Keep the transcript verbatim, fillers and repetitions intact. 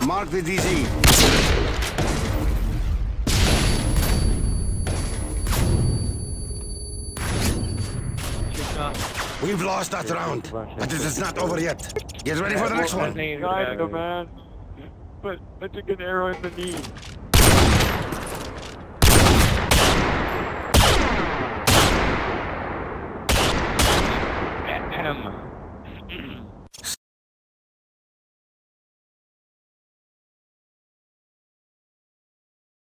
Mark the D Z. We've lost that round, but it is not over yet. Get ready for the next one. Kind of, man. But I took an arrow in the knee. Ahem.